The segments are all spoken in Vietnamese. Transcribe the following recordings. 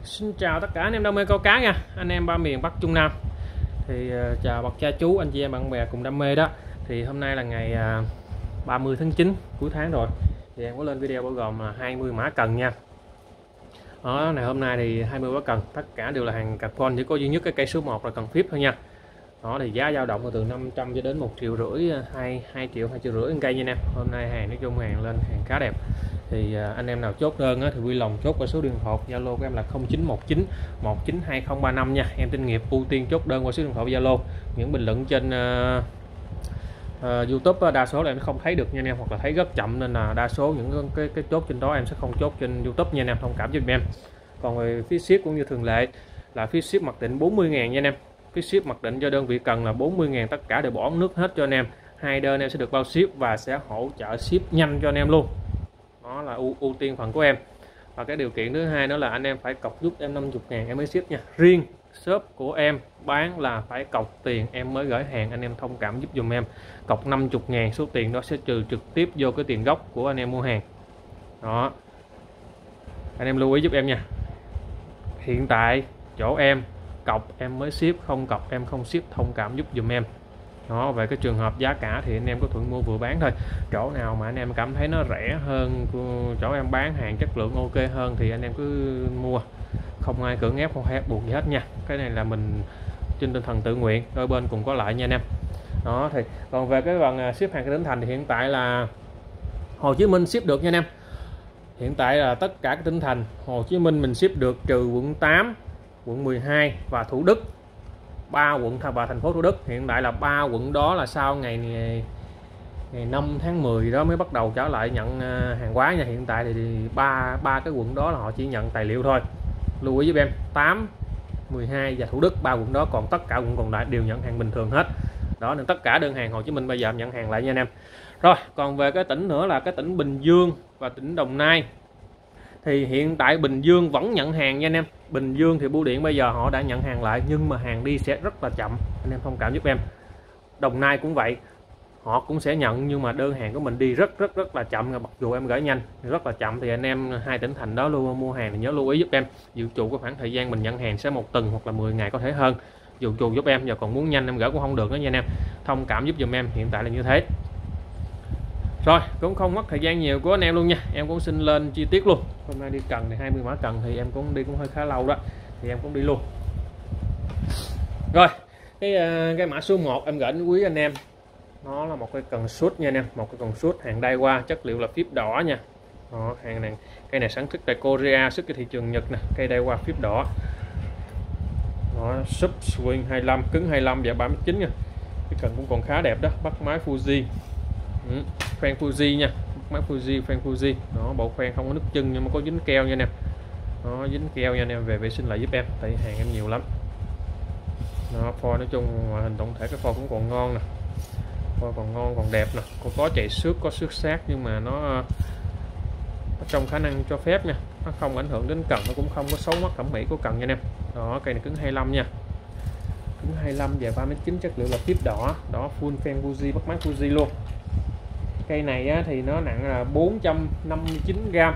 Xin chào tất cả anh em đam mê câu cá nha, anh em ba miền Bắc Trung Nam. Thì chào bậc cha chú, anh chị em bạn bè cùng đam mê đó. Thì hôm nay là ngày 30 tháng 9 cuối tháng rồi. Thì em có lên video bao gồm 20 mã cần nha. Đó, này hôm nay thì 20 mã cần, tất cả đều là hàng carbon, chỉ có duy nhất cái cây số 1 là cần phíp thôi nha. Đó thì giá dao động từ 500 cho đến 1,5 triệu, 2 triệu, 2,5 triệu cây nha anh em. Hôm nay hàng nói chung hàng lên hàng khá đẹp. Thì anh em nào chốt đơn thì vui lòng chốt qua số điện thoại Zalo của em là 0919 192035 nha. Em tin nghiệp ưu tiên chốt đơn qua số điện thoại Zalo. Những bình luận trên YouTube đa số là em không thấy được nha anh em, hoặc là thấy rất chậm nên là đa số những cái chốt trên đó em sẽ không chốt trên YouTube nha anh em, thông cảm giúp em. Còn về phí ship cũng như thường lệ là phí ship mặc định 40.000 nha anh em. Phí ship mặc định cho đơn vị cần là 40.000, tất cả đều bỏ nước hết cho anh em. 2 đơn em sẽ được bao ship và sẽ hỗ trợ ship nhanh cho anh em luôn. Đó là ưu tiên phần của em. Và cái điều kiện thứ hai nữa là anh em phải cọc giúp em 50.000 em mới ship nha. Riêng shop của em bán là phải cọc tiền em mới gửi hàng, anh em thông cảm giúp dùm em. Cọc 50.000, số tiền đó sẽ trừ trực tiếp vô cái tiền gốc của anh em mua hàng. Đó, anh em lưu ý giúp em nha. Hiện tại chỗ em cọc em mới ship, không cọc em không ship, thông cảm giúp dùm em. Đó, về cái trường hợp giá cả thì anh em có thuận mua vừa bán thôi. Chỗ nào mà anh em cảm thấy nó rẻ hơn, chỗ em bán hàng chất lượng ok hơn thì anh em cứ mua, không ai cưỡng ép, không ép buộc gì hết nha. Cái này là mình trên tinh thần tự nguyện, đôi bên cùng có lợi nha anh em. Đó thì còn về cái phần ship hàng cái tỉnh thành thì hiện tại là Hồ Chí Minh ship được nha anh em. Hiện tại là tất cả các tỉnh thành Hồ Chí Minh mình ship được, trừ quận 8, quận 12 và Thủ Đức. 3 quận và thành phố Thủ Đức. Hiện tại là 3 quận đó là sau ngày 5 tháng 10 đó mới bắt đầu trở lại nhận hàng hóa nha. Hiện tại thì ba cái quận đó là họ chỉ nhận tài liệu thôi. Lưu ý giúp em 8, 12 và Thủ Đức, 3 quận đó, còn tất cả quận còn lại đều nhận hàng bình thường hết. Đó nên tất cả đơn hàng Hồ Chí Minh bây giờ nhận hàng lại nha anh em. Rồi, còn về cái tỉnh nữa là cái tỉnh Bình Dương và tỉnh Đồng Nai. Thì hiện tại Bình Dương vẫn nhận hàng nha anh em. Bình Dương thì bưu điện bây giờ họ đã nhận hàng lại, nhưng mà hàng đi sẽ rất là chậm, anh em thông cảm giúp em. Đồng Nai cũng vậy, họ cũng sẽ nhận nhưng mà đơn hàng của mình đi rất là chậm, mặc dù em gửi nhanh rất là chậm. Thì anh em hai tỉnh thành đó luôn mua hàng thì nhớ lưu ý giúp em. Dự trù cái khoảng thời gian mình nhận hàng sẽ 1 tuần hoặc là 10 ngày có thể hơn. Dự trù giúp em, giờ còn muốn nhanh em gửi cũng không được đó nha anh em. Thông cảm giúp dùm em, hiện tại là như thế. Rồi, cũng không mất thời gian nhiều của anh em luôn nha. Em cũng xin lên chi tiết luôn. Hôm nay đi cần thì 20 mã cần thì em cũng đi cũng hơi khá lâu đó. Thì em cũng đi luôn. Rồi, cái mã số 1 em gửi đến quý anh em. Nó là một cái cần suốt nha anh em, một cái cần suốt hàng Daiwa, chất liệu là phíp đỏ nha. Đó, hàng này, cây này sản xuất tại Korea, xuất cái thị trường Nhật nè, cây Daiwa phíp đỏ. Đó, sub swing 25, cứng 25 và 39 nha. Cái cần cũng còn khá đẹp đó, bắt máy Fuji. Khoen Fuji nha, máy Fuji, khoen Fuji. Đó, bộ khoen không có nứt chân nhưng mà có dính keo nha anh em. Đó, dính keo nha anh em, về vệ sinh lại giúp em, tại hàng em nhiều lắm. Đó, pho nói chung ngoại hình tổng thể cái pho cũng còn ngon nè, pho còn ngon còn đẹp nè, có chạy xước, có xước sát nhưng mà nó trong khả năng cho phép nha, nó không ảnh hưởng đến cần, nó cũng không có xấu mắt thẩm mỹ của cần nha anh em. Đó, cây này cứng 25 nha, cứng 25 và 39, chất liệu là phíp đỏ. Đó, full fan Fuji, bắt máy Fuji luôn. Cây này á, thì nó nặng là 459g,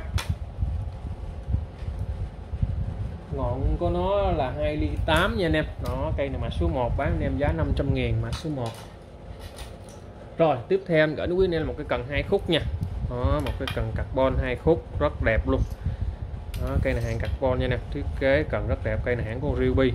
ngọn của nó là 2,8 ly nha anh em. Đó, cây này mã số 1 bán anh em giá 500.000, mã số 1. Rồi, tiếp theo em gửi đến quý anh em là một cái cần 2 khúc nha. Đó, một cái cần carbon 2 khúc rất đẹp luôn. Đó, cây này hàng carbon nha anh em, thiết kế cần rất đẹp. Cây này hãng của Ryobi.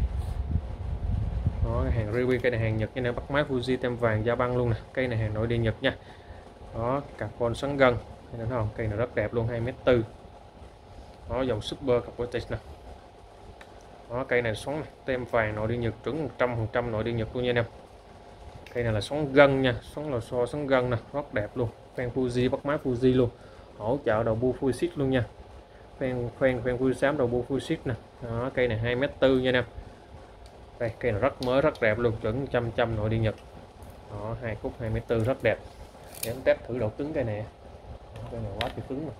Đó, hàng Ryobi, cây này hàng Nhật nha anh em, bắt máy Fuji tem vàng da băng luôn nè. Cây này hàng nội địa Nhật nha. Đó, carbon xoắn gân, thấy không? Cây này rất đẹp luôn, 2,4 m. Đó, dòng super carbon nè. Đó, cây này xoắn tem vàng nội địa Nhật, chuẩn 100% nội địa Nhật luôn nha anh em. Cây này là xoắn gân nha, xoắn lò xo, xoắn gân nè, rất đẹp luôn. Khoen Fuji, bắt máy Fuji luôn, hỗ trợ đầu bu full sheet luôn nha. Khoen Fuji xám đầu bu full sheet nè. Đó, cây này 2,4 m nha anh em. Đây, cây này rất mới, rất đẹp luôn, chuẩn 100% nội địa Nhật. Đó, 2 khúc 2,4 m rất đẹp. Để em test thử độ cứng cây này. Cây này quá thì cứng mà.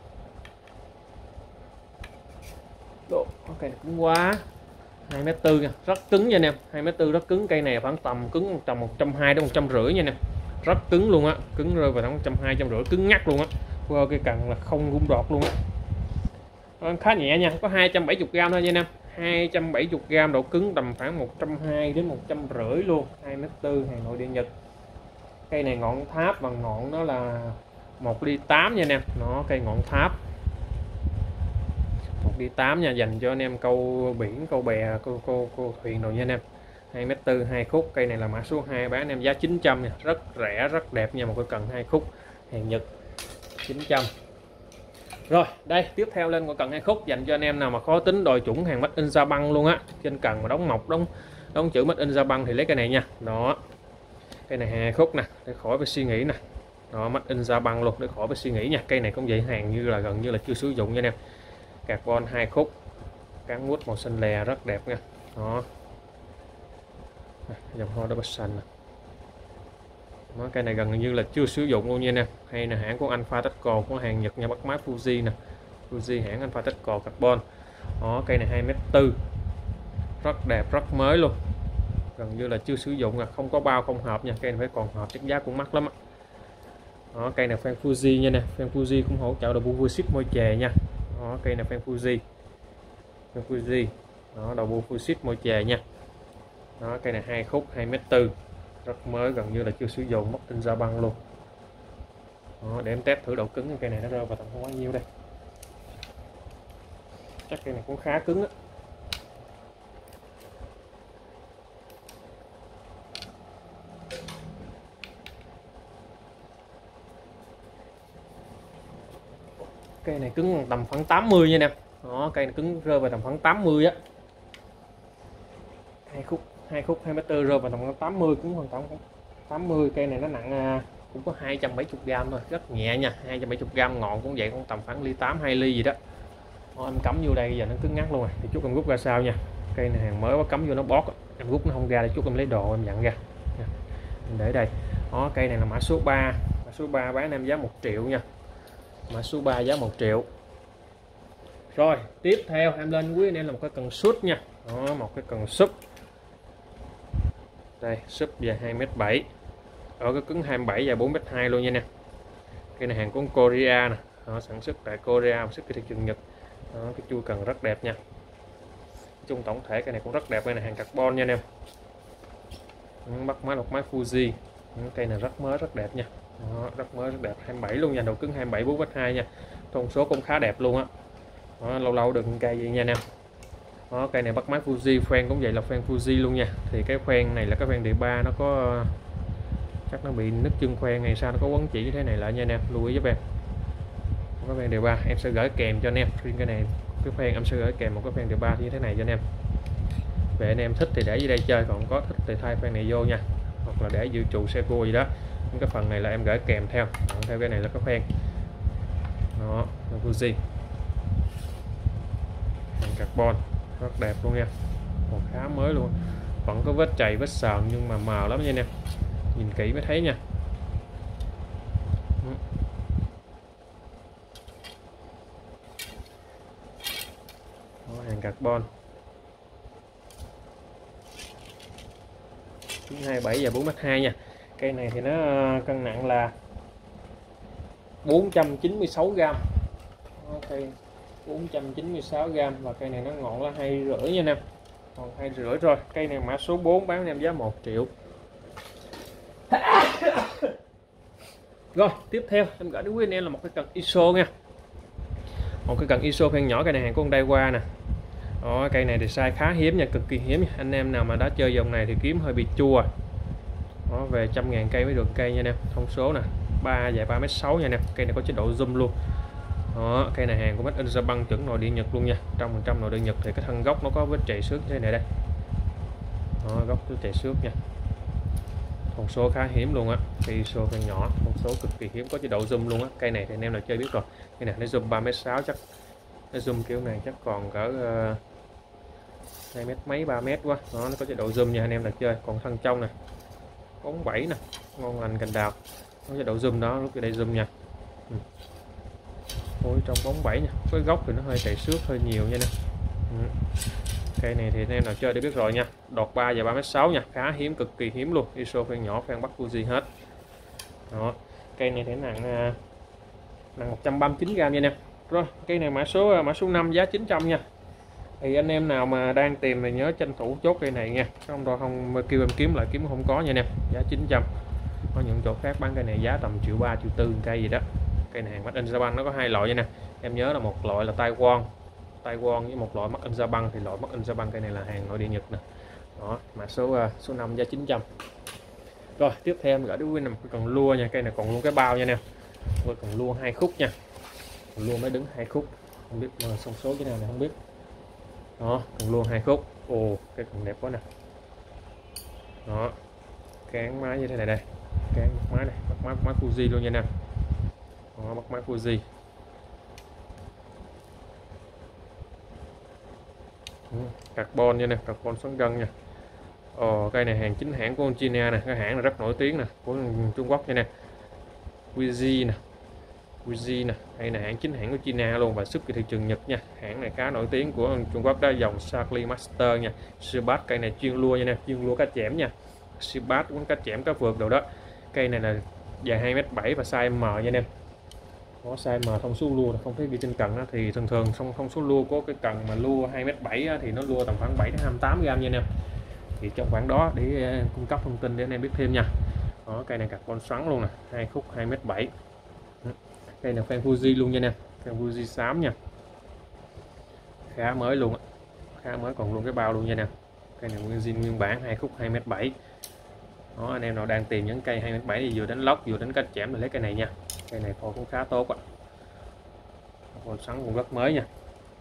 Độ cây này cứng quá. 2,4 m nha, rất cứng nha anh em. 2,4 m rất cứng, cây này khoảng tầm cứng tầm 120 đến 150 nha anh em. Rất cứng luôn á, cứng rơi vào khoảng 120, 150, cứng ngắt luôn á. Qua cây cần là không rung đọt luôn á. khá nhẹ nha, có 270g thôi nha anh em. 270g, độ cứng tầm khoảng 120 đến 150 luôn, 2m4, hàng nội địa Nhật. Cây này ngọn tháp và ngọn nó là 1 ly 8 nha anh em. Nó cây ngọn tháp 1 ly 8 nha, dành cho anh em câu biển, câu bè, câu thuyền rồi nha anh em. 2m4, 2 khúc. Cây này là mã số 2, bán anh em giá 900 nha, rất rẻ, rất đẹp nha, một cái cần 2 khúc hàng Nhật 900. Rồi, đây tiếp theo lên con cần 2 khúc dành cho anh em nào mà khó tính, đòi chuẩn hàng Made in Japan luôn á. Trên cần mà đóng mộc, đóng chữ Made in Japan thì lấy cái này nha. Đó. Cây này 2 khúc nè, để khỏi phải suy nghĩ nè. Đó, Made in Japan luôn, để khỏi phải suy nghĩ nha. Cây này cũng vậy, hàng như là gần như là chưa sử dụng nha anh em. Carbon 2 khúc. Cán mút màu xanh lè rất đẹp nha. Đó. Dòng hoa đó xanh nè. Đó, cây này gần như là chưa sử dụng luôn nha anh em. Hay là hãng của Alpha Techco, của hàng Nhật nha, bắt máy Fuji nè. Fuji hãng Alpha Techco carbon. Đó, cây này 2m4, rất đẹp, rất mới luôn, gần như là chưa sử dụng, không có bao không hộp nha. Cây này phải còn hộp, chắc giá cũng mắc lắm á. Đó, cây này fan Fuji nha nè, fan Fuji cũng hỗ trợ đầu bu ship môi chè nha. Đó, cây này fan Fuji, đó, đầu bu full ship môi chè nha. Đó, cây này 2 khúc, 2m4, rất mới, gần như là chưa sử dụng, Made in Japan luôn. Đó, để em test thử độ cứng cây này nó rơi vào tầm bao nhiêu đây. Chắc cây này cũng khá cứng á. Cây này cứng tầm khoảng 80 nha em. Đó, cây này cứng rơi vào tầm khoảng 80 á. 2 khúc 2m4 rơi vào tầm khoảng 80, cũng khoảng tầm 80. Cây này nó nặng cũng có 270g thôi, rất nhẹ nha. 270g, ngọn cũng vậy, cũng tầm khoảng ly 8, 2 ly gì đó. Đó, em cắm vô đây giờ nó cứng ngắt luôn rồi. Thì chút em rút ra sao nha. Cây này hàng mới quá, cắm vô nó bót, em rút nó không ra, để chút em lấy đồ em dặn ra. Em để đây. Đó, cây này là mã số 3. Mã số 3 bán em giá 1 triệu nha. Mã số 3 giá 1 triệu. Rồi, tiếp theo em lên quý anh em là một cái cần súp nha. Đó, một cái cần súp. Đây, súp dài 2m7. Ở cái cứng 27 và 4m2 luôn nha nè. Cây này hàng của Korea nè. Đó, sản xuất tại Korea, xuất cái thị trường Nhật. Đó, cái chui cần rất đẹp nha. Chung tổng thể cây này cũng rất đẹp, cây này hàng carbon nha anh em. Bắt máy lọc máy Fuji. Cây này rất mới, rất đẹp nha. Đó, rất mới, rất đẹp, 27 luôn nha, độ cứng 27 4m2 nha. Thông số cũng khá đẹp luôn á. Lâu lâu đừng cây vậy nha anh em. Đó, cây này bắt máy Fuji, khoen cũng vậy, là khoen Fuji luôn nha. Thì cái khoen này là cái khoen đề 3, nó có chắc nó bị nứt chân khoen này sao, nó có quấn chỉ như thế này lại nha anh em, lưu ý giúp em. Cái khoen đề 3 em sẽ gửi kèm cho anh em. Riêng cái này, cái khoen em sẽ gửi kèm một cái khoen đề 3 như thế này cho anh em. Về anh em thích thì để dưới đây chơi, còn có thích thì thay khoen này vô nha, hoặc là để dự trù xe cua gì đó. Cái phần này là em gửi kèm theo. Đó, theo cái này là cái khoen. Đó, Fuji carbon rất đẹp luôn nha, còn khá mới luôn, vẫn có vết chày vết sờn nhưng mà màu lắm nha anh em, nhìn kỹ mới thấy nha. Đó, hàng carbon 27 và 4m2 nha. Cây này thì nó cân nặng là 496g. Cây 496g, và cây này nó ngọn là 2,5 nha anh em, còn 2,5 rồi. Cây này mã số 4 bán em giá 1 triệu. Rồi tiếp theo em gửi đến quý anh em là một cái cần ISO nha, một cái cần ISO phen nhỏ. Cây này hàng của Daiwa nè. Đó, cây này thì size khá hiếm nha, cực kỳ hiếm nha. Anh em nào mà đã chơi dòng này thì kiếm hơi bị chua. Đó, về 100.000 cây mới được cây nha anh em. Thông số nè, dài 3m6 nha anh em. Cây này có chế độ zoom luôn. Đó, cây này hàng của Made in Japan, chuẩn nội địa Nhật luôn nha, 100% nội địa Nhật. Thì cái thân gốc nó có vết chảy xước thế này đây. Đó, gốc nó chảy xước nha. Thông số khá hiếm luôn á, cây ISO phen nhỏ, thông số cực kỳ hiếm, có chế độ zoom luôn á. Cây này thì anh em nào chơi biết rồi. Cây này nó zoom 3m6, chắc nó zoom kiểu này chắc còn cỡ 2 mét mấy, 3 mét quá. Đó, nó có chế độ zoom nha anh em là chơi. Còn thân trong nè, bóng 7 nè, ngon lành cành đào, có chế độ zoom đó, lúc đây zoom nha. Ôi, trong bóng 7 nha, cái góc thì nó hơi chảy xước hơi nhiều nha nè. Cây này thì anh em nào chơi để biết rồi nha. Đọt 3 và 3m6 nha, khá hiếm, cực kỳ hiếm luôn. ISO phen nhỏ, phen bắt Fuji hết. Đó, cây này thì nặng 139g nha nè. Rồi cây này mã số 5 giá 900 nha. Thì anh em nào mà đang tìm thì nhớ tranh thủ chốt cây này nha, không thôi không kêu em kiếm lại kiếm không có nha anh em. Giá 900. Có những chỗ khác bán cây này giá tầm 1.3 triệu 4 cây gì đó. Cây này hàng Made in Japan nó có hai loại nha nè. Em nhớ là một loại là Taiwan với một loại Made in Japan, thì loại Made in Japan cây này là hàng nội địa Nhật nè. Đó, mã số 5 giá 900. Rồi tiếp theo em gửi đến quý anh còn lua nha, cây này còn luôn cái bao nha nè. Còn lua 2 khúc nha. Lua mới đứng 2 khúc. Không biết mà xong số cái nào này không biết. Đó, còn lua 2 khúc. Ồ, cái còn đẹp quá nè. Đó. Cán máy như thế này đây. Cán máy này, bắt máy Fuji luôn nha nè. Đó, bắt máy Fuji. Carbon nha nè, carbon xoắn gân nha. Cây này hàng chính hãng của China nè, cái hãng là rất nổi tiếng nè, của Trung Quốc nha nè. Wiji nè, đây là hãng chính hãng của China luôn và xuất cái thị trường Nhật nha. Hãng này khá nổi tiếng của Trung Quốc đó, dòng Charlie Master nha. Sibat cây này chuyên lua nha nè, chuyên lua cá chẽm nha. Sibat cũng cá chẽm cá vượt đồ đó. Cây này là dài 2m7 và size M nha anh em. Có size M thông số lua không thấy ghi trên cần đó, thì thường thông số lua của cái cần mà lua 2m7 thì nó lua tầm khoảng 7 đến 28 gram nha anh em. Thì trong khoảng đó để cung cấp thông tin để anh em biết thêm nha. Đó, cây này carbon xoắn luôn nè, 2 khúc 2m7. Đây là fan Fuji luôn nha nè, fan Fuji xám nha, khá mới luôn, khá mới còn luôn cái bao luôn nha nè. Cây này nguyên zin nguyên bản 2 khúc 2m7. Đó, anh em nào đang tìm những cây 2m7 thì vừa đánh lóc vừa đánh cách chẽm thì lấy cây này nha. Cây này phôi cũng khá tốt ạ. Còn xoắn cũng rất mới nha.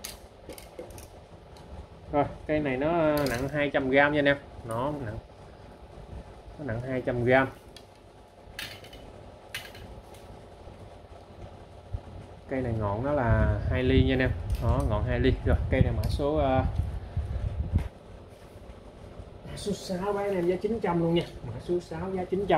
Rồi cây này nó nặng 200g nha anh em, nó nặng 200g. Cây này ngọn nó là 2 ly nha anh em. Đó, ngọn 2 ly. Rồi cây này mã số 6 bán em giá 900 luôn nha. Mã số 6 giá 900.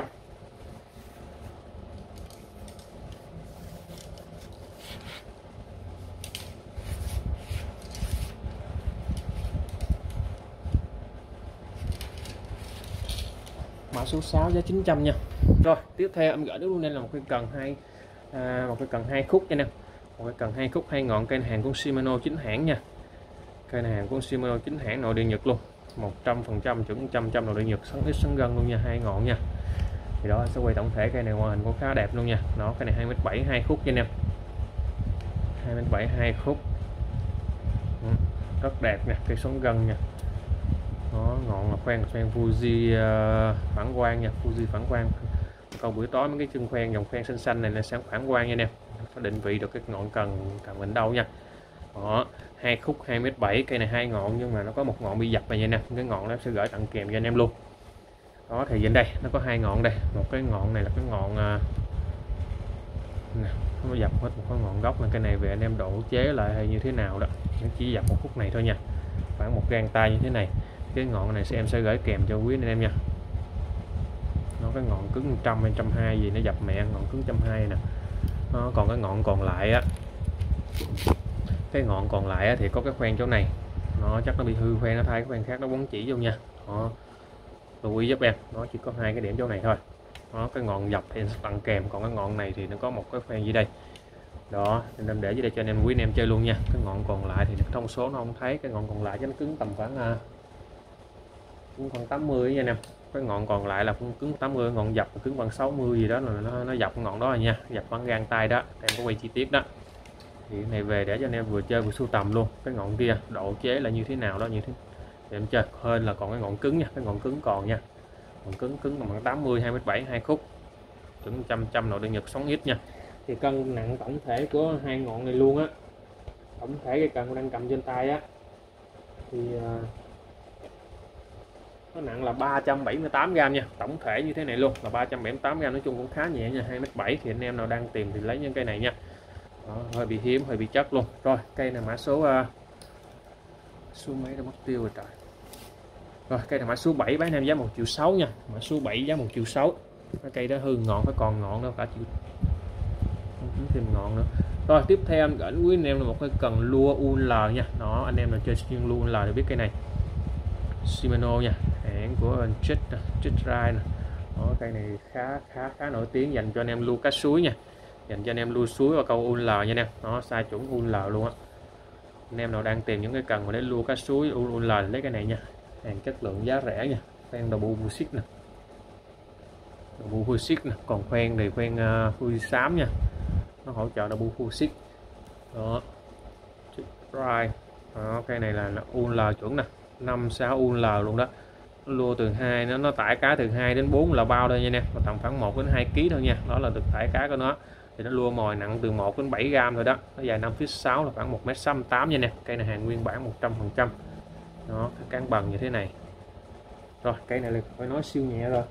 Mã số 6 giá 900 nha. Rồi tiếp theo em gửi đến luôn, đây là một cái cần 2 khúc nha nè. Một cái cần 2 khúc 2 ngọn, cây hàng của Shimano chính hãng nha. Cây này hàng của Shimano chính hãng nội địa Nhật luôn, 100% chuẩn 100% nội địa Nhật, xoắn ít xoắn gân luôn nha, 2 ngọn nha. Thì đó sẽ quay tổng thể cây này ngoại hình cũng khá đẹp luôn nha. Nó cây này 2m7 2 khúc nha anh em. 2m7 2 khúc. Rất đẹp nha, cây xoắn gân nha. Đó, ngọn là khoan Fuji phản quang nha, Fuji phản quang. Còn buổi tối mấy cái chân khoen dòng khoen xanh xanh này là sáng phản quang nha anh em. Nó định vị được cái ngọn cần mình đâu nha. Đó, 2 khúc 2m7, cây này 2 ngọn nhưng mà nó có một ngọn bị dập này nha nè, cái ngọn nó sẽ gửi tặng kèm cho anh em luôn. Đó thì trên đây nó có 2 ngọn đây, một cái ngọn này là cái ngọn nè, nó dập hết một cái ngọn gốc, là cái này về anh em độ chế lại hay như thế nào đó, nó chỉ dập một khúc này thôi nha, khoảng một gang tay như thế này. Cái ngọn này em sẽ gửi kèm cho quý anh em nha. Nó cái ngọn cứng 100 hay 120 gì nó dập mẹ, ngọn cứng 120 nè. Đó, còn cái ngọn còn lại á, thì có cái khoen chỗ này, nó chắc nó bị hư khoen, nó thay cái khoen khác nó bóng chỉ vô nha. Đó, lưu ý giúp em, nó chỉ có 2 cái điểm chỗ này thôi. Đó, cái ngọn dập thì tặng kèm, còn cái ngọn này thì nó có một cái khoen dưới đây. Đó nên em để dưới đây cho anh em quý anh em chơi luôn nha. Cái ngọn còn lại thì thông số nó không thấy, cái ngọn còn lại cho nó cứng tầm khoảng cũng khoảng 80 nha anh em. Cái ngọn còn lại là cũng cứng 80, ngọn dập cứng bằng 60 gì đó, là nó dập ngọn đó rồi nha, dập khoảng gang tay đó, em có quay chi tiết đó. Thì cái này về để cho anh em vừa chơi vừa sưu tầm luôn. Cái ngọn kia độ chế là như thế nào đó, như thế để em chơi. Hơn là còn cái ngọn cứng nha, cái ngọn cứng còn nha, ngọn cứng bằng 80 2m7 2 khúc, chuẩn 100% nội địa Nhật, sống ít nha. Thì cân nặng tổng thể của 2 ngọn này luôn á, tổng thể cái cần đang cầm trên tay á thì nó nặng là 378g nha. Tổng thể như thế này luôn là 378g, nói chung cũng khá nhẹ nha. 2m7 thì anh em nào đang tìm thì lấy những cây này nha. Đó, hơi bị hiếm, hơi bị chất luôn. Rồi cây này mã số mấy đã mất tiêu rồi trời. Rồi cây này mã số 7 bán em giá 1,6 triệu nha. Mã số 7 giá 1,6 triệu. Cái cây đó hư ngọn, phải còn ngọn đâu cả chịu, không thêm ngọn nữa. Rồi tiếp theo em gửi quý anh em là một cái cần lua UL nha. Đó, anh em là chơi chuyên lua UL để biết cây này Shimano nha, hãng của Jet Ride nè. Đó, cây này khá nổi tiếng, dành cho anh em lua cá suối nha. dành cho anh em lui suối và câu UL nha anh em. Nó size chuẩn UL luôn á. Anh em nào đang tìm những cái cần mà để lua cá suối UL lấy cái này nha, hàng chất lượng giá rẻ nha. Khoen double full nè, double full nè, còn khoen thì khoen full xám nha, nó hỗ trợ double full đó. Right. Đó, cái này là UL chuẩn nè, 5-6 UL luôn đó. Lua từ 2 nó tải cá từ 2 đến 4 là bao thôi nha nè, tầm khoảng 1 đến 2 kg thôi nha, đó là được tải cá của nó. Thì nó lua mồi nặng từ 1 đến 7 gram thôi đó, nó dài 5 feet 6 là khoảng 1m68 nha nè. Cây này hàng nguyên bản 100%. Đó, cái cán bằng như thế này. Rồi, cây này là phải nói siêu nhẹ rồi,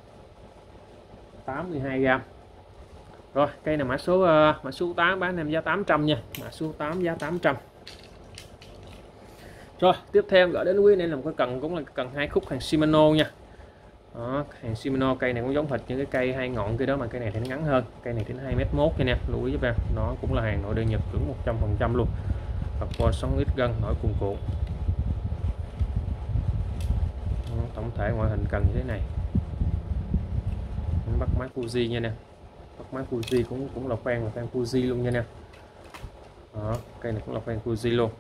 82 gram. Rồi, cây này mã số 8 bán em giá 800 nha, mã số 8 giá 800. Rồi, tiếp theo gửi đến quý anh em là một cái cần, cũng là cần 2 khúc hàng Shimano nha. Đó, hàng Shimano, cây này cũng giống hệt những cái cây 2 ngọn kia đó, mà cây này thì nó ngắn hơn, cây này đến 2m1 nha nè, lưu ý giúp em. Nó cũng là hàng nội địa Nhật chuẩn 100% luôn. Carbon xoắn ít gân, nổi cuồn cuộn. Tổng thể ngoại hình cần như thế này. Bắt máy Fuji nha nè, bắt máy Fuji cũng là khoen Fuji luôn nha nè. Đó, cây này cũng là khoen Fuji luôn.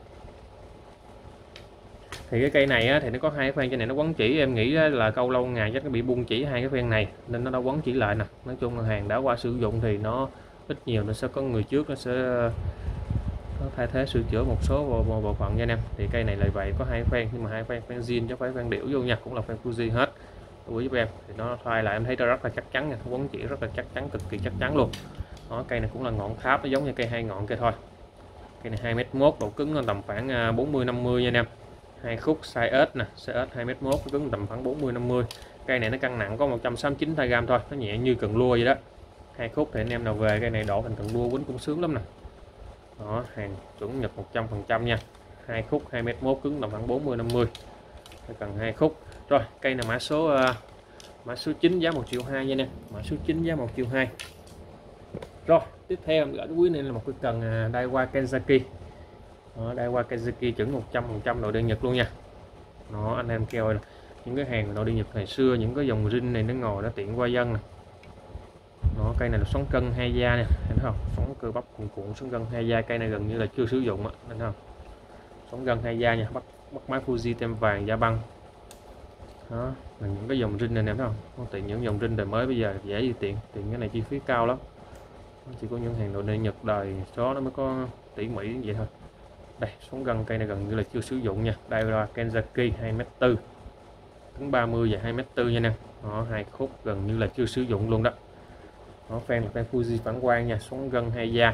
Thì cái cây này á, thì nó có 2 khoen trên này, nó quấn chỉ, em nghĩ là câu lâu ngày chắc nó bị bung chỉ 2 cái khoen này nên nó đã quấn chỉ lại nè. Nói chung là hàng đã qua sử dụng thì nó ít nhiều nó sẽ có người trước nó sẽ thay thế sửa chữa một số bộ phận nha anh em. Thì cây này lại vậy, có 2 khoen nhưng mà 2 khoen zin chứ không phải khoen điểu vô nha, cũng là khoen Fuji hết. Lưu ý giúp em. Thì nó thay lại em thấy rất là chắc chắn nha, quấn chỉ rất là chắc chắn, cực kỳ chắc chắn luôn. Đó, cây này cũng là ngọn tháp, nó giống như cây 2 ngọn kia thôi. Cây này 2m1, độ cứng nó tầm khoảng 40-50 nha anh em. 2 khúc size S nè, size S 2m1, cứng tầm khoảng 40-50. Cây này nó cân nặng có 169 gram thôi, nó nhẹ như cần lua vậy đó. 2 khúc thì anh em nào về cây này đổ thành cần lua quýnh cũng sướng lắm nè. Đó, hàng chuẩn Nhật 100% nha. 2 khúc 2m1, cứng tầm khoảng 40-50. Cần 2 khúc. Rồi, cây này mã số 9 giá 1.2 triệu nha nè, mã số 9 giá 1.2 triệu. Rồi, tiếp theo gửi quý này là một cái cần Daiwa Kenzaki. Daiwa Kenzaki chuẩn 100% nội địa Nhật luôn nha. Nó anh em kêu là những cái hàng nội địa Nhật ngày xưa, những cái dòng rin này nó ngồi nó tiện qua dân nè. Nó cây này là xoắn cân 2 da nè, thấy không? Xoắn cơ bắp cuồn cuộn, xoắn cân 2 da, cây này gần như là chưa sử dụng á, thấy không? Xoắn cân 2 da nha, bắt máy Fuji tem vàng da băng. Đó, là những cái dòng rin này em thấy không? Không tiện những dòng rin đời mới bây giờ dễ gì tiện cái này chi phí cao lắm. Chỉ có những hàng nội địa Nhật đời số nó mới có tỉ mỉ như vậy thôi. Đây, sống gân cây này gần như là chưa sử dụng nha. Đây là Kenzaki 2m4, cứng 30 và 2m4 nha nè. Đó, 2 khúc gần như là chưa sử dụng luôn đó. Nó fan là fan Fuji phản quang nha, sống gân 2 da.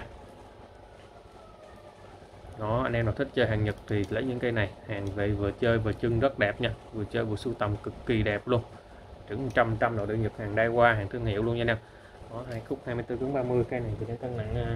Đó, anh em nào thích chơi hàng Nhật thì lấy những cây này, hàng về vừa chơi vừa trưng rất đẹp nha, vừa chơi vừa sưu tầm cực kỳ đẹp luôn. Chuẩn 100% nội địa Nhật, hàng Daiwa, hàng thương hiệu luôn nha anh em. Đó, 2 khúc 24 cứng 30, cây này thì nó cân nặng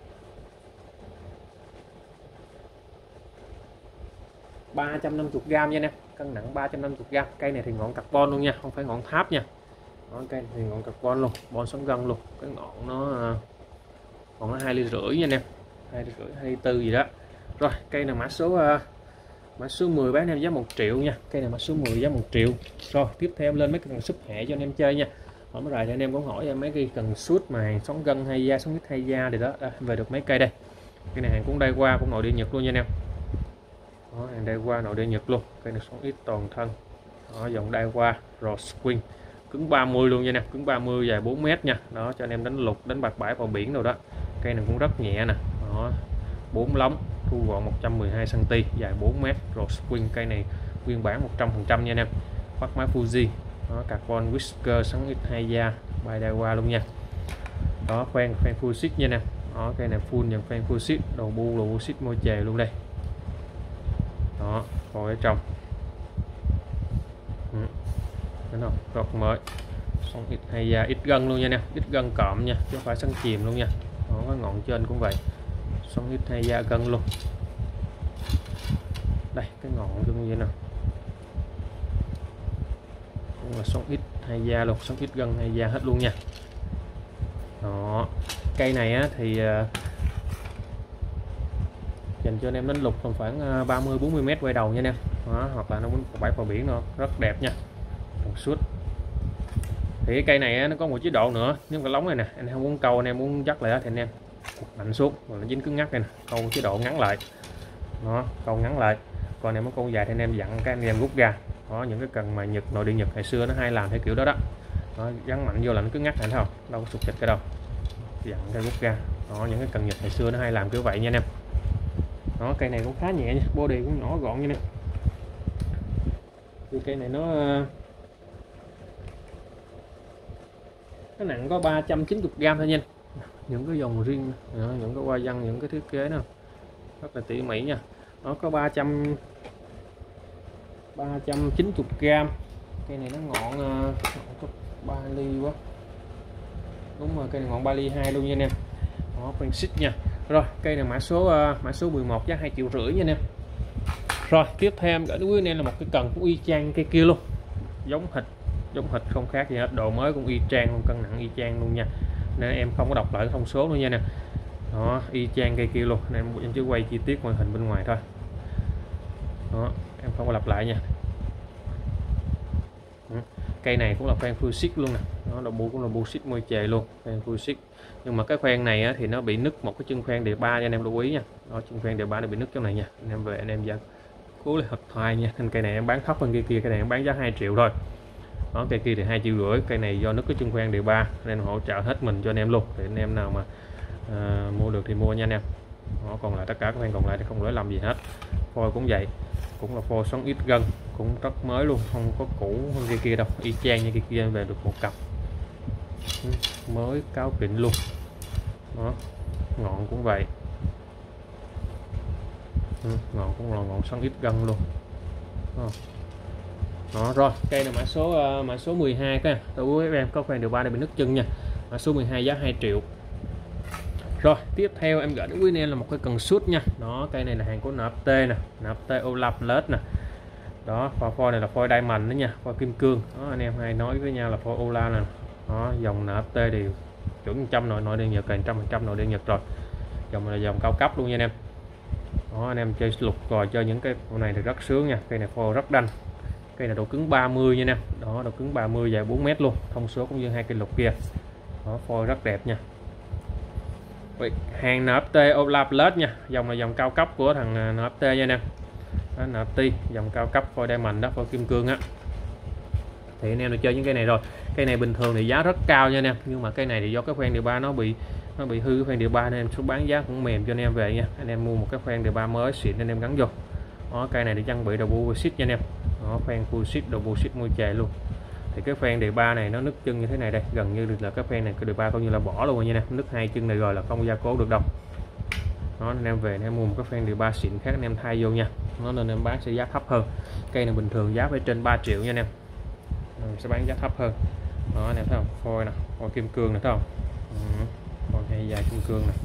350g nha anh em, cân nặng 350g. Cây này thì ngọn carbon luôn nha, không phải ngọn tháp nha. Đó, cây này thì ngọn carbon luôn, bon sống gân luôn. Cái ngọn nó còn nó 2,5 ly nha anh em, 2,5 ly 2,4 ly gì đó. Rồi, cây này mã số 10 bán em giá 1 triệu nha. Cây này mã số 10 giá 1 triệu. Rồi, tiếp theo lên mấy cái cần súp hẹ cho anh em chơi nha. Hỏi mới rồi thì anh em cũng hỏi mấy cái cần suốt mà hàng sống gân 2 da, sống ít 2 da thì đó, về được mấy cây đây. Cái này hàng cũng Daiwa, cũng nội địa Nhật luôn nha anh em. Đó, hàng Daiwa nội địa Nhật luôn. Cây này sống ít toàn thân. Đó, dòng Daiwa Road Swing, cứng 30 luôn nha nè, cứng 30 dài 4m nha. Đó, cho anh em đánh lục, đánh bạc bãi vào biển rồi đó. Cây này cũng rất nhẹ nè. Đó, 4 lóng, thu gọn 112 cm, dài 4m. Road Swing, cây này nguyên bản 100% nha anh em. Bắt máy Fuji. Đó, carbon whisker, sống ít 2 da, by Daiwa luôn nha. Đó, fan full sheet nha nè. Đó, cây này full dàn fan full sheet, đầu bu sheet môi chề luôn đây. Đó, còn ở trong thấy không, rất mới, sống ít 2 da, ít gân luôn nha nè, ít gân cọm nha, chứ không phải sân chìm luôn nha. Đó, cái ngọn trên cũng vậy, sống ít 2 da gân luôn. Đây, cái ngọn cũng vậy nè, cũng là sống ít 2 da luôn, sống ít gân 2 da hết luôn nha. Đó, cây này á thì dành cho anh em đánh lục tầm khoảng 30-40m quay đầu nha anh em. Đó, hoặc là nó muốn bãi vào biển nữa, rất đẹp nha, còn suốt. Thì cái cây này nó có một chế độ nữa, nếu cái lóng này nè anh em muốn câu, anh em muốn dắt lại thì anh em mạnh xuống rồi nó dính cứng ngắc đây nè, câu chế độ ngắn lại, nó câu ngắn lại. Còn nếu muốn câu dài thì anh em dặn cái anh em rút ra. Đó, những cái cần mà Nhật, nội địa Nhật ngày xưa nó hay làm theo kiểu đó đó. Đó, gắn mạnh vô là nó cứng ngắc này, thấy không, đâu có sụt chịch cái đâu, dặn cái rút ra. Đó, những cái cần Nhật ngày xưa nó hay làm kiểu vậy nha anh em. Đó, cây này cũng khá nhẹ nha, body cũng nhỏ gọn nha anh em. Thì cây này nó nặng có 390g thôi nha. Những cái dòng riêng, những cái hoa văn, những cái thiết kế nào rất là tỉ mỉ nha. Nó có 390g. Cây này nó ngọn có 3 ly quá, đúng rồi, cây này ngọn 3 ly 2 luôn nha anh em. Đó, khoan xích nha. Rồi cây này mã số 11 giá 2,5 triệu nha anh em. Rồi tiếp theo em gửi đến quý anh em là một cái cần cũng y chang cây kia luôn, giống hệt không khác gì hết, độ mới cũng y chang luôn, cân nặng y chang luôn nha, nên em không có đọc lại thông số nữa nha nè. Đó, y chang cây kia luôn, nên em chỉ quay chi tiết màn hình bên ngoài thôi. Đó, em không có lặp lại nha. Cây này cũng là khoan full xích luôn nè, nó là bu cũng là bu xích môi chề luôn, khoan full xích. Nhưng mà cái khoan này á, thì nó bị nứt một cái chân khoan đề 3 cho anh em lưu ý nha. Đó, chân khoan đề 3 nó bị nứt chỗ này nha, anh em về anh em dần cố là hợp thoại nha. Nên cây này em bán thấp hơn cây kia, cây này em bán giá 2 triệu thôi. Đó, cây kia thì 2,5 triệu, cây này do nứt cái chân khoan đề 3 nên hỗ trợ hết mình cho anh em luôn, để anh em nào mà mua được thì mua nha anh em. Đó, còn lại tất cả các khoan còn lại thì không lỗi lầm gì hết. Phôi cũng vậy, cũng là phôi xoắn ít gân, cũng rất mới luôn, không có cũ hơn cây kia đâu, y chang như cây kia về được một cặp mới cáo kỉnh luôn. Đó, ngọn cũng vậy, ngọn cũng là ngọn xoắn ít gân luôn. Đó, rồi cây này mã số 12 các em có khoan điều 3 này bị nứt chân nha, mã số 12 giá 2 triệu. Rồi tiếp theo em gửi đến quý anh em là một cái cần sút nha. Đó, cây này là hàng của NFT nè, NFT Olaf Plus nè. Đó, phôi này là phôi diamond đó nha, phôi kim cương. Đó, anh em hay nói với nhau là phôi Olaf nè. Đó, dòng NFT thì chuẩn 100 nội địa Nhật, 100% nội địa Nhật rồi. Dòng này là dòng cao cấp luôn nha anh em. Đó, anh em chơi lục rồi chơi những cái con này thì rất sướng nha. Cây này phôi rất đanh. Cây này độ cứng 30 nha anh em. Đó, độ cứng 30 dài 4 m luôn, thông số cũng như hai cây lục kia. Đó, phôi rất đẹp nha. Hàng NFT Olaf Plus nha, dòng là dòng cao cấp của thằng NFT nha anh em. Đó, NFT dòng cao cấp phôi diamond đó, phôi kim cương á. Thì anh em được chơi những cây này rồi. Cây này bình thường thì giá rất cao nha anh em, nhưng mà cây này thì do cái khoen điều 3 nó bị hư cái khoen điều 3 nên em số bán giá cũng mềm cho anh em về nha. Anh em mua một cái khoen điều 3 mới xịn anh em gắn vô. Đó, cây này thì trang bị double xích nha anh em. Đó, khoen full xích, double xích môi chề luôn. Thì cái khoen đề 3 này nó nứt chân như thế này đây, gần như là cái khoen này cái đề 3 coi như là bỏ luôn rồi nha nè, nứt hai chân này rồi là không gia cố được đâu. Đó, anh em về anh em mua một cái khoen đề 3 xịn khác anh em thay vô nha. Nó nên em bán sẽ giá thấp hơn. Cây này bình thường giá phải trên 3 triệu nha anh em. Sẽ bán giá thấp hơn. Đó, anh em thấy không, phôi nè, phôi kim cương nè, thấy không, phôi hay dài kim cương nè.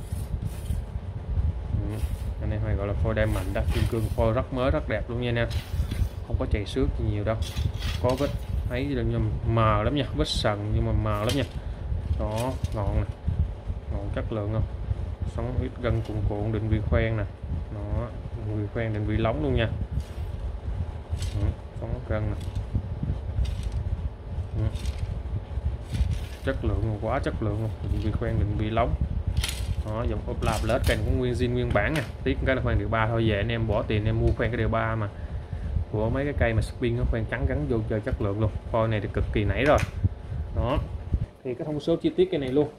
Anh em hay gọi là phôi diamond đó, kim cương, phôi rất mới rất đẹp luôn nha anh em, không có chảy xước gì nhiều đâu, có vết thấy nhưng mờ lắm nha, vết sần nhưng mà mờ lắm nha. Đó, ngọn nè, ngọn chất lượng không, sống ít gân cuộn cuộn, định vị khoen nè. Đó, định vị khoen, định vị lóng luôn nha. Sống gân nè. Chất lượng quá chất lượng luôn, định vị khoen, định vị lóng. Đó, dòng Olaf Plus cây cũng nguyên zin nguyên bản nha, tiếc cái là khoen điều 3 thôi, về anh em bỏ tiền em mua khoen cái điều 3 mà của mấy cái cây mà spin nó khoen trắng gắn vô chơi chất lượng luôn. Phôi này thì cực kỳ nảy rồi. Đó, thì cái thông số chi tiết cây này luôn.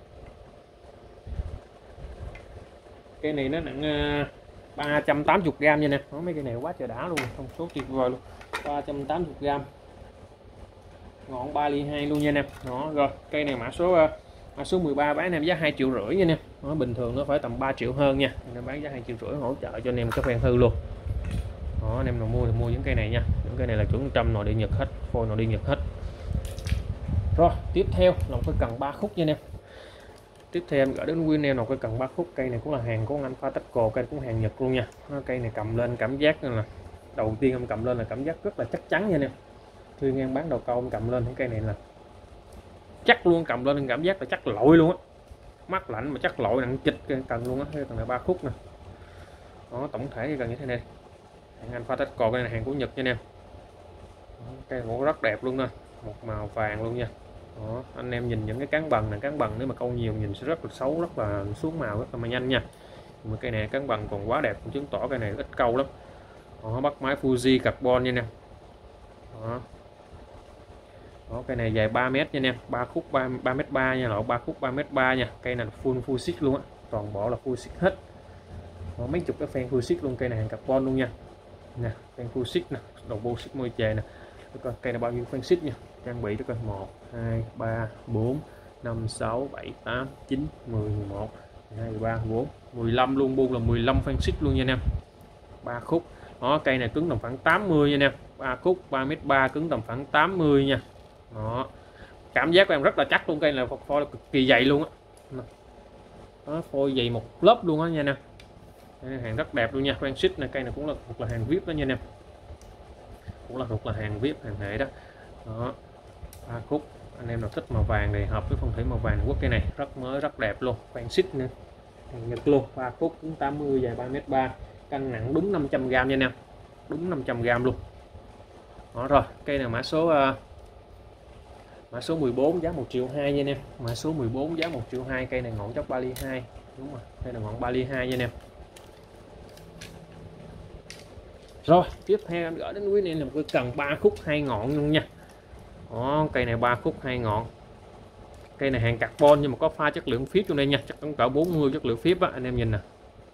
Cây này nó nặng 380g nha nè. Mấy cây này quá trời đã luôn, thông số tuyệt vời luôn, 380g, ngọn 3 ly 2 luôn nha anh em. Đó, rồi cây này mã số 13 bán em giá 2,5 triệu nha anh em. Nó bình thường nó phải tầm 3 triệu hơn nha, nên bán giá 2,5 triệu hỗ trợ cho anh em cái khoen hư luôn. Đó, anh em nào mua thì mua những cây này nha, những cây này là chuẩn 100 nội địa Nhật hết, phôi nội địa Nhật hết. Rồi tiếp theo là một cái cần 3 khúc nha anh em. Tiếp theo em gửi đến quý anh em một cái cần 3 khúc. Cây này cũng là hàng của anh Fataco, cây cũng hàng Nhật luôn nha. Cây này cầm lên cảm giác là đầu tiên em cầm lên là cảm giác rất là chắc chắn nha anh em. Khi em bán đầu câu em cầm lên cái cây này là chắc luôn, cầm lên cảm giác là chắc lội luôn á, mắt lạnh mà chắc lội nặng chịch cái cần luôn á. Cái cần này 3 khúc nè. Đó, tổng thể cái cần như thế này, hàng anh Fataco, cây này hàng của Nhật nha anh em. Cây gỗ rất đẹp luôn nè, một màu vàng luôn nha. Đó, anh em nhìn những cái cán bằng này, cán bằng nếu mà câu nhiều nhìn sẽ rất là xấu, rất là xuống màu, rất là nhanh nha. Mà cây này cán bằng còn quá đẹp, cũng chứng tỏ cây này ít câu lắm. Đó, bắt máy Fuji carbon nha nè. Đó. Đó, cây này dài 3 mét nha nè, 3 khúc 3m3 nha, lộn 3 khúc 3m3 nha. Cây này full xích luôn á, toàn bộ là full xích hết. Đó, mấy chục cái fan full xích luôn, cây này hàng carbon luôn nha. Nè, fan full xích nè, đầu bô xích môi chề nè. Coi cây này bao nhiêu fan xích nha. Trang bị cho coi 1 2 3 4 5 6 7 8 9 10 11 12 13 14 15 luôn, buông là 15 fan xích luôn nha anh em. 3 khúc. Đó, cây này cứng tầm khoảng 80 nha anh em. 3 khúc 3m3 cứng tầm khoảng 80 nha. Đó. Cảm giác của em rất là chắc luôn, cây này là phôi cực kỳ dày luôn á. Đó, phôi dày một lớp luôn á nha anh em. Đây, hàng rất đẹp luôn nha, fan xích này, cây này cũng là thuộc là hàng VIP đó nha anh em. Cũng là thuộc là hàng VIP, hàng hệ đó. Đó. 3 khúc. Anh em nào thích màu vàng thì hợp với phong thủy màu vàng quốc, cây này rất mới, rất đẹp luôn, fan xích nữa, hàng Nhật luôn. 3 khúc cứng 80, dài 3m3, cân nặng đúng 500g nha anh em, đúng 500g luôn. Đó rồi, cây này mã số 14 giá 1.2 triệu nha anh em. Mã số 14 giá 1.2 triệu, cây này ngọn chóc 3 ly 2, đúng rồi, đây là ngọn 3 ly 2 nha anh em. Rồi tiếp theo em gửi đến quý anh em là một cái cần 3 khúc 2 ngọn luôn nha. Đó, cây này 3 khúc 2 ngọn. Cây này hàng carbon nhưng mà có pha chất lượng phíp trong đây nha, chắc cũng cỡ 40 chất lượng phíp á, anh em nhìn nè.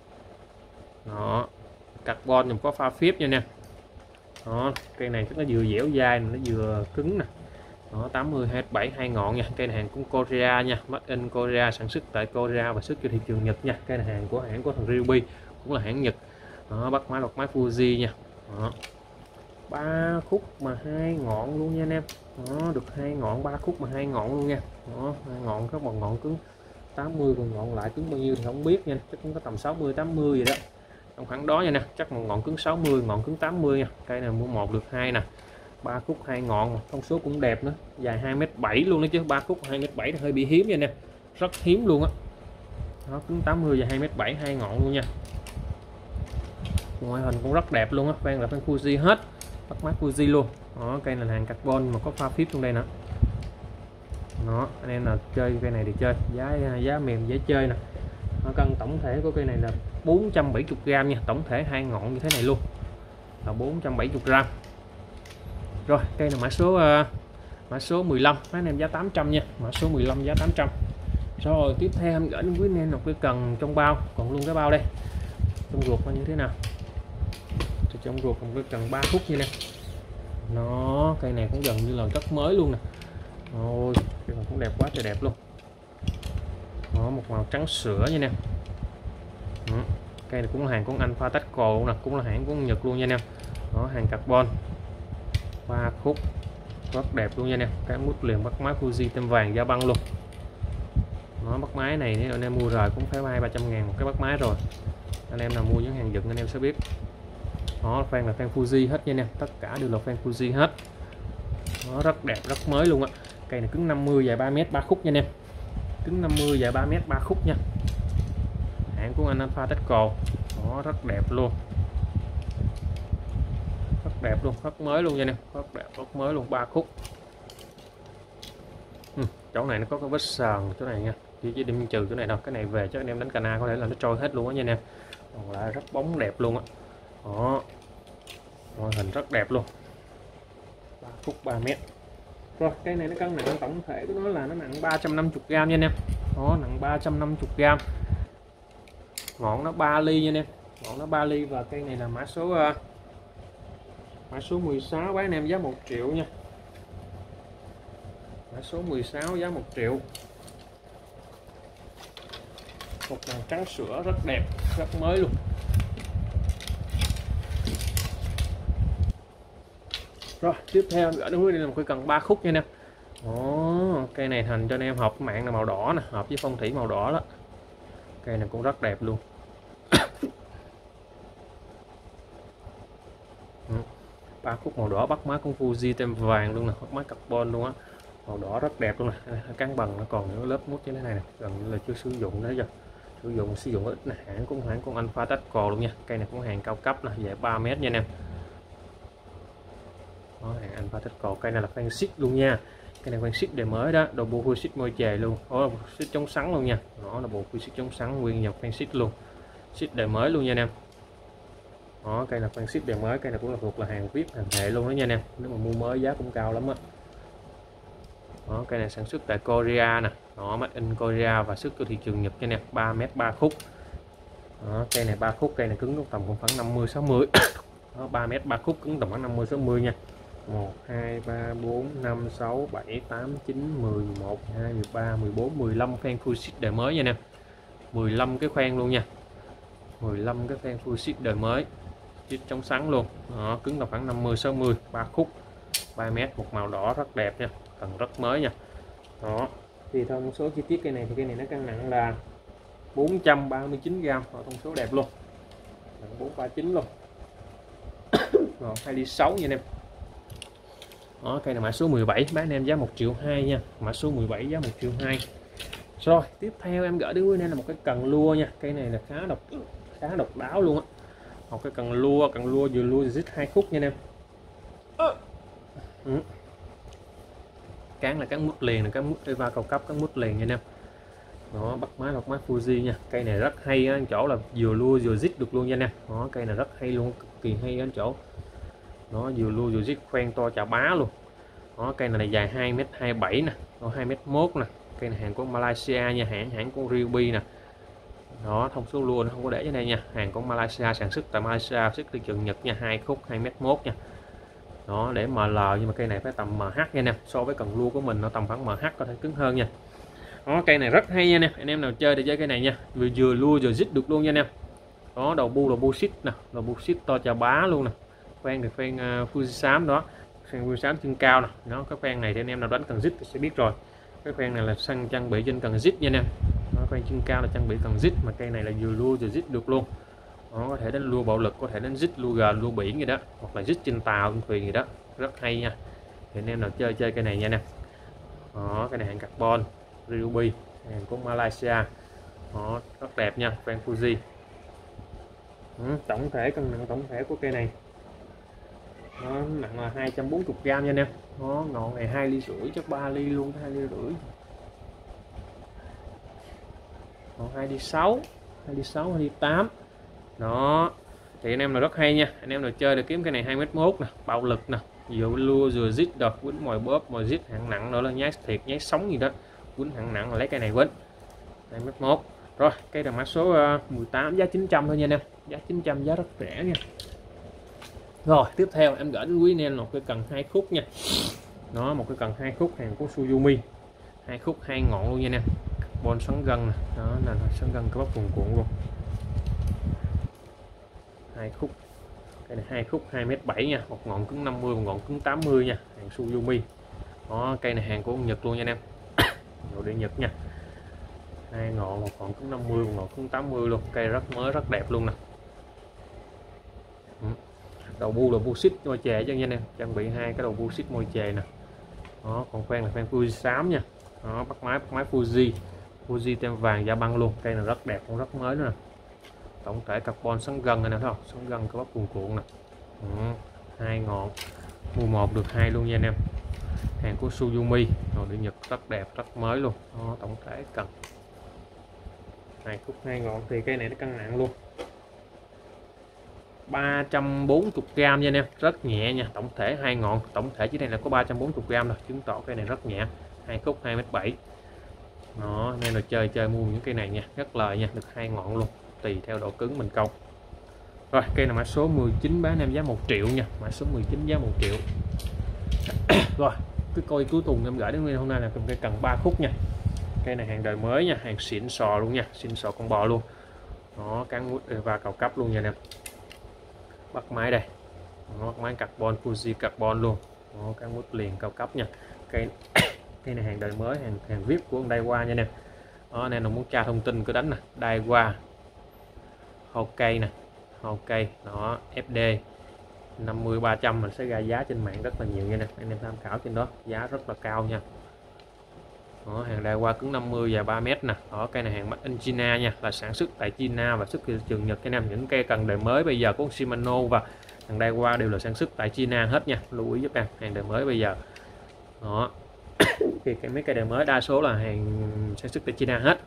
Đó, carbon nhưng mà có pha phíp nha nè. Đó, cây này chắc nó vừa dẻo dai, nó vừa cứng nè. Đó, 80 27 2 ngọn nha. Cây này hàng của Korea nha, made in Korea, sản xuất tại Korea và xuất cho thị trường Nhật nha. Cây này hàng của hãng của thằng Ryobi, cũng là hãng Nhật. Đó, bắt máy lọc máy Fuji nha. Đó. 3 khúc mà 2 ngọn luôn nha anh em. Đó, được 2 ngọn, 3 khúc mà 2 ngọn luôn nha. Đó, 2 ngọn, các một ngọn cứng 80, còn ngọn lại cứng bao nhiêu thì không biết nha, chắc cũng có tầm 60 80 gì đó. Trong khoảng đó nha nè, chắc một ngọn cứng 60, ngọn cứng 80 nha. Cây này mua 1 được 2 nè. 3 khúc 2 ngọn, thông số cũng đẹp nữa, dài 2m7 luôn đó chứ, 3 khúc 2m7 thì hơi bị hiếm nha nè. Rất hiếm luôn á. Đó, cứng 80 và 2m7 2 ngọn luôn nha. Ngoại hình cũng rất đẹp luôn á, fan là fan Fuji hết, bắt mắt Fuji luôn. Đó, cây này là hàng carbon mà có pha phíp trong đây nữa. Đó, anh em nào chơi cây này thì chơi, giá mềm dễ chơi nè. Cân tổng thể của cây này là 470g nha, tổng thể 2 ngọn như thế này luôn là 470g. Rồi cây là mã số 15, mấy anh em giá 800 nha, mã số 15 giá 800. Rồi tiếp theo em gửi đến quý anh em một cái cần trong bao, còn luôn cái bao đây, trong ruột nó như thế nào. Thì trong ruột một cái cần 3 khúc như nè. Nó cây này cũng gần như là rất mới luôn nè. Ôi cây này cũng đẹp quá trời đẹp luôn. Đó, một màu trắng sữa nha nè. Cây này cũng là hàng của anh Pha-Tech-Co luôn nè, cũng là hãng của Nhật luôn nha anh em. Đó, hàng carbon 3 khúc rất đẹp luôn nha anh em. Cái mút liền bắt máy Fuji tem vàng da băng luôn. Nó bắt máy này nếu anh em mua rồi cũng phải 200-300 ngàn một cái bắt máy rồi. Anh em nào mua những hàng Nhật anh em sẽ biết. Đó, fan là fan Fuji hết nha anh em, tất cả đều là fan Fuji hết. Nó rất đẹp, rất mới luôn á. Cây này cứng 50, dài 3m 3 khúc nha anh em. Cứng 50, dài 3m 3 khúc nha. Hãng của anh Pha-Tech-Co. Đó, rất đẹp luôn. Rất đẹp luôn, rất mới luôn nha anh em, rất đẹp, rất mới luôn, 3 khúc. Chỗ này nó có cái vết sờn chỗ này nha, chỉ đem trừ chỗ này đâu, cái này về cho anh em đánh cana có thể là nó trôi hết luôn á nha anh em. Còn lại rất bóng đẹp luôn á. Đó, ngoại hình rất đẹp luôn, 3 khúc 3m. Rồi cái này nó cân nặng tổng thể của nó là nó nặng 350g nha anh em. Đó, nặng 350g, ngọn nó 3 ly nha anh em, ngọn nó 3 ly. Và cây này là mã số 16 bán anh em giá 1 triệu nha. Mã số 16 giá 1 triệu. Một màu trắng sữa rất đẹp, rất mới luôn. Rồi tiếp theo gửi đến quý vị là một cái cần 3 khúc nha anh em. Đó, cây này thành cho anh em hợp mạng là màu đỏ nè, hợp với phong thủy màu đỏ đó. Cây này cũng rất đẹp luôn. 3 khúc màu đỏ, bắt máy con Fuji tem vàng luôn nè, bắt máy carbon luôn á, màu đỏ rất đẹp luôn nè. Cán bằng nó còn những lớp mút như thế này nè, gần như là chưa sử dụng đấy giờ, sử dụng ít nè. Hãng của anh Pha-Tech-Co luôn nha. Cây này cũng hàng cao cấp nè, dài 3m nha anh em. Đó, hàng anh Pha-Tech-Co. Cây này là fan xích luôn nha, Cái này khoan xích đời mới đó, đầu bu full xích môi chề luôn, đó là xích chống sắn luôn nha. Đó là bộ full xích chống sắn nguyên dòng khoan xích luôn, xích đời mới luôn nha anh em. Đó, cây là khoan xích đời mới, cây này cũng là thuộc là hàng VIP hàng hệ luôn đó nha anh em. Nếu mà mua mới giá cũng cao lắm á. Đó, cây này sản xuất tại Korea nè, đó made in Korea và xuất cho thị trường Nhật nha anh em. 3m 3 khúc. Đó, cây này 3 khúc, cây này cứng tầm khoảng 50 60. Đó, 3m 3 khúc cứng tầm khoảng 50 60 nha. 1 2 3 4 5 6 7 8 9 10 11 12 13 14 15 khoen full xích đời mới nha anh em. 15 cái khoen luôn nha. 15 cái khoen full xích đời mới. Xích chống sắn luôn. Đó, cứng tầm khoảng 50 60, 3 khúc. 3m, một màu đỏ rất đẹp nha, cần rất mới nha. Đó, thì thông số chi tiết cây này thì cây này nó cân nặng là 439g, thông số đẹp luôn, 439 luôn. Rồi 2 ly 6 nha anh em. Đó, cây này mã số 17 bán anh em giá 1,2 triệu nha, mã số 17 giá 1,2 triệu. Rồi tiếp theo em gửi đến quý anh em là một cái cần lua nha, cây này là khá độc đáo luôn á. Một cái cần lua vừa lua dít 2 khúc nha anh em. Cán là cán mút liền, là cán mút Eva cao cấp, cán mút liền nha anh em. Đó, bắt máy Fuji nha. Cây này rất hay ở chỗ là vừa lua vừa dít được luôn nha anh em. Đó, cây này rất hay luôn, cực kỳ hay ở chỗ nó vừa lua vừa dít, khoen to chà bá luôn. Đó, cây này là dài 2m27 nè, 2m1 nè. Cây này hàng của Malaysia nha, hãng của Ryobi nè. Đó, thông số lua nó không có để dưới đây nha, hàng của Malaysia, sản xuất tại Malaysia, xuất thị trường Nhật nha, 2 khúc 2m1 nha. Đó, để ML nhưng mà cây này phải tầm MH nha anh em, so với cần lua của mình nó tầm khoảng MH, có thể cứng hơn nha. Đó, cây này rất hay nha anh em nào chơi thì chơi cây này nha, vừa lua vừa dít được luôn nha anh em. Đó, đầu bu xít nè, đầu bu xít to chà bá luôn nè. Khoen thì khoen Fuji xám đó, khoen Fuji xám chân cao nè. Nó cái khoen này thì anh em nào đánh cần dít thì sẽ biết rồi. Cái khoen này là xăng trang bị trên cần dít nha anh em. Nó khoen chân cao là trang bị cần dít, mà cây này là vừa lua vừa dít được luôn. Đó, có thể đánh lua bạo lực, có thể đánh dít lua gần lua biển gì đó, hoặc là dít trên tàu trên thuyền gì đó, rất hay nha. Thì anh em nào chơi cây này nha anh em. Đó, cái này hàng carbon Ryobi, hàng của Malaysia. Đó, rất đẹp nha, khoen Fuji. Tổng thể cân nặng tổng thể của cây này nó nặng là 240g nha anh em. Nó ngọn này 2,5 ly chắc 3 ly luôn, 2,5 ly. Còn 2 ly 6, 2 ly 6, 2 ly 8. Đó, thì anh em nào rất hay nha, anh em nào chơi được kiếm cái này 2m1 nè, bạo lực nè, vừa lua vừa dít đợt, quýnh mồi bóp mồi dít hạng nặng nữa là nhái thiệt, nhái sống gì đó, quýnh hạng nặng là lấy cây này quýnh 2m1. Rồi cây là mã số 18 giá 900 thôi nha anh em, giá 900, giá rất rẻ nha. Rồi tiếp theo em gửi đến quý anh em một cái cần 2 khúc nha. Đó, một cái cần 2 khúc hàng của Suzumi, 2 khúc 2 ngọn luôn nha anh em. Carbon xoắn gân nè, đó là xoắn gân cơ bắp cuồn cuộn luôn. 2 khúc, cái này 2 khúc 2m7 nha, một ngọn cứng 50, một ngọn cứng 80 nha, hàng Suzumi. Đó, cây này hàng của Nhật luôn nha anh em. Đồ đi Nhật nha. 2 ngọn, một ngọn cứng 50, một ngọn cứng 80 luôn, cây rất mới rất đẹp luôn nè. Đầu bu là bu xích môi chè cho nha anh em, trang bị 2 cái đầu bu xích môi chè nè. Đó, còn khoen là khoen Fuji xám nha. Đó, bắt máy Fuji tem vàng da băng luôn, cây này rất đẹp, cũng rất mới nữa nè. Tổng thể carbon xoắn gân này nè, thấy không, xoắn gân cơ bắp cuồn cuộn nè. 2 ngọn, mua 1 được 2 luôn nha anh em, hàng của Suzumi, rồi đi Nhật rất đẹp rất mới luôn. Đó, tổng thể cần 2 khúc 2 ngọn thì cây này nó cân nặng luôn 340g nha anh em, rất nhẹ nha. Tổng thể 2 ngọn, tổng thể chỉ đây là có 340g thôi, chứng tỏ cây này rất nhẹ. 2 khúc 2m7. Đó, nên là chơi mua những cây này nha, rất lời nha, được 2 ngọn luôn, tùy theo độ cứng mình câu. Rồi cây là mã số 19 bán em giá 1 triệu nha, mã số 19 giá 1 triệu. Rồi cái coi cuối cùng em gửi đến nguyên hôm nay là cây cần 3 khúc nha. Cây này hàng đời mới nha, hàng xịn sò luôn nha, xịn sò con bò luôn. Đó, cán mút và cao cấp luôn nha anh em. Bắt máy đây. Đó, bắt máy carbon Fuji carbon luôn. Đó, cán mút liền cao cấp nha. Cây này hàng đời mới, hàng VIP của Daiwa nha anh em. Đó, nên là muốn tra thông tin cứ đánh nè, Daiwa Hokkai nè, Hokkai đó, FD 50 300 mình sẽ ra giá trên mạng rất là nhiều nha nè, anh em tham khảo trên đó, giá rất là cao nha. Đó, hàng Daiwa cứng 50 và 3m nè. Đó, cây này hàng made in China nha, là sản xuất tại China và xuất thị trường Nhật. Anh em những cây cần đời mới bây giờ của Shimano và hàng Daiwa đều là sản xuất tại China hết nha, lưu ý giúp em, hàng đời mới bây giờ. Đó. thì mấy cây đời mới đa số là hàng sản xuất tại China hết.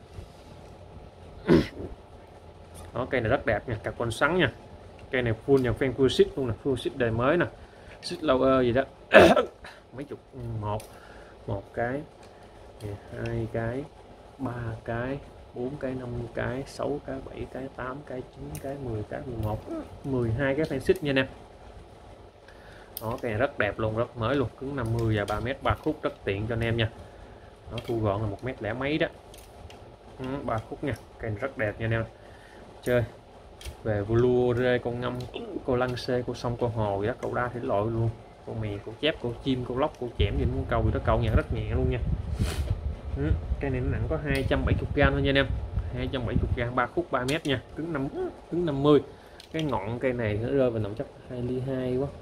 Đó, cây này rất đẹp nha, carbon sắn nha, cây này full dàn fan full ship luôn nè, full ship đời mới nè, ship lower gì đó. Mấy chục, một cái, hai cái, ba cái, 4 cái, 5 cái, 6 cái, 7 cái, 8 cái, 9 cái, 10 cái, 11, 12 cái fan ship nha anh em. Đó, cây này rất đẹp luôn, rất mới luôn, cứng 50 và 3 mét 3 khúc, rất tiện cho anh em nha. Nó thu gọn là 1 mét lẻ mấy đó. 3 khúc nha, cây này rất đẹp nha anh em. Chơi về blue rê, con ngâm, cô lăng xê, cô sông, cô hồ vậy đó, câu đa thể loại luôn, cô mè, cô chép, cô chim, cô lóc, cô chẻm gì muốn câu gì đó câu nhận rất nhẹ luôn nha. Cái này nó nặng có 270g thôi nha anh em, 270g, 3 khúc 3 mét nha, cứng 50. Cái ngọn cây này nó rơi vào tầm chắc 2 ly 2 quá,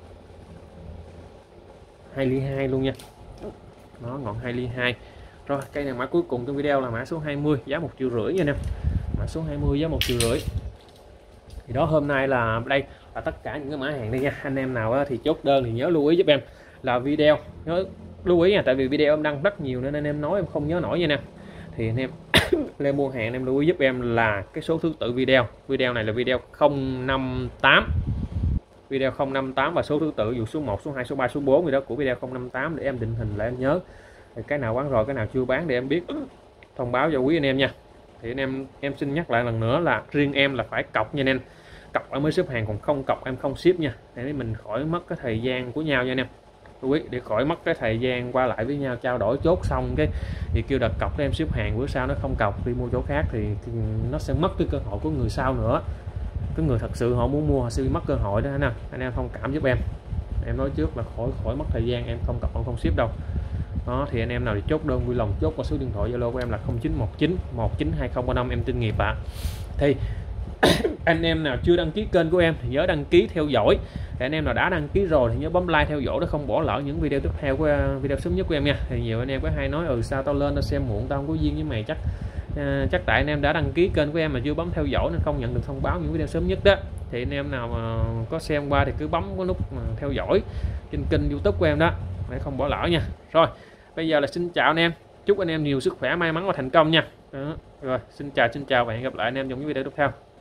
2 ly 2 luôn nha. Nó ngọn 2 ly 2. Rồi cây này mã cuối cùng trong video là mã số 20, giá 1,5 triệu nha anh em. Mã số 20 giá 1,5 triệu. Thì đó, hôm nay là đây là tất cả những cái mã hàng đây nha. Anh em nào thì chốt đơn thì nhớ lưu ý giúp em là video, nhớ lưu ý nha, tại vì video em đăng rất nhiều nên anh em nói em không nhớ nổi nha anh em. Thì anh em lên mua hàng anh em lưu ý giúp em là cái số thứ tự video. Video này là video 058. Video 058 và số thứ tự dù số 1, số 2, số 3, số 4 gì đó của video 058 để em định hình lại em nhớ. Thì cái nào bán rồi, cái nào chưa bán để em biết thông báo cho quý anh em nha. Thì anh em xin nhắc lại lần nữa là riêng em là phải cọc nha anh em, cọc ở mới ship hàng, còn không cọc em không ship nha, để mình khỏi mất cái thời gian của nhau nha anh em. Quý để khỏi mất cái thời gian qua lại với nhau, trao đổi chốt xong cái thì kêu đặt cọc để em ship hàng, bữa sau nó không cọc đi mua chỗ khác thì nó sẽ mất cái cơ hội của người sau nữa. Cái người thật sự họ muốn mua họ sẽ bị mất cơ hội đó anh em thông cảm giúp em nói trước là khỏi mất thời gian, em không cọc em không ship đâu. Đó, thì anh em nào thì chốt đơn vui lòng chốt qua số điện thoại Zalo của em là 0919 192035 em tên Nghiệp ạ. Thì anh em nào chưa đăng ký kênh của em thì nhớ đăng ký theo dõi. Để anh em nào đã đăng ký rồi thì nhớ bấm like theo dõi để không bỏ lỡ những video tiếp theo của video sớm nhất của em nha. Thì nhiều anh em có hay nói sao tao lên tao xem muộn, tao không có duyên với mày. Chắc tại anh em đã đăng ký kênh của em mà chưa bấm theo dõi nên không nhận được thông báo những video sớm nhất đó. Thì anh em nào mà có xem qua thì cứ bấm cái nút mà theo dõi trên kênh YouTube của em đó để không bỏ lỡ nha. Rồi bây giờ là xin chào anh em, chúc anh em nhiều sức khỏe, may mắn và thành công nha. Đó. Rồi xin chào và hẹn gặp lại anh em trong những video tiếp theo.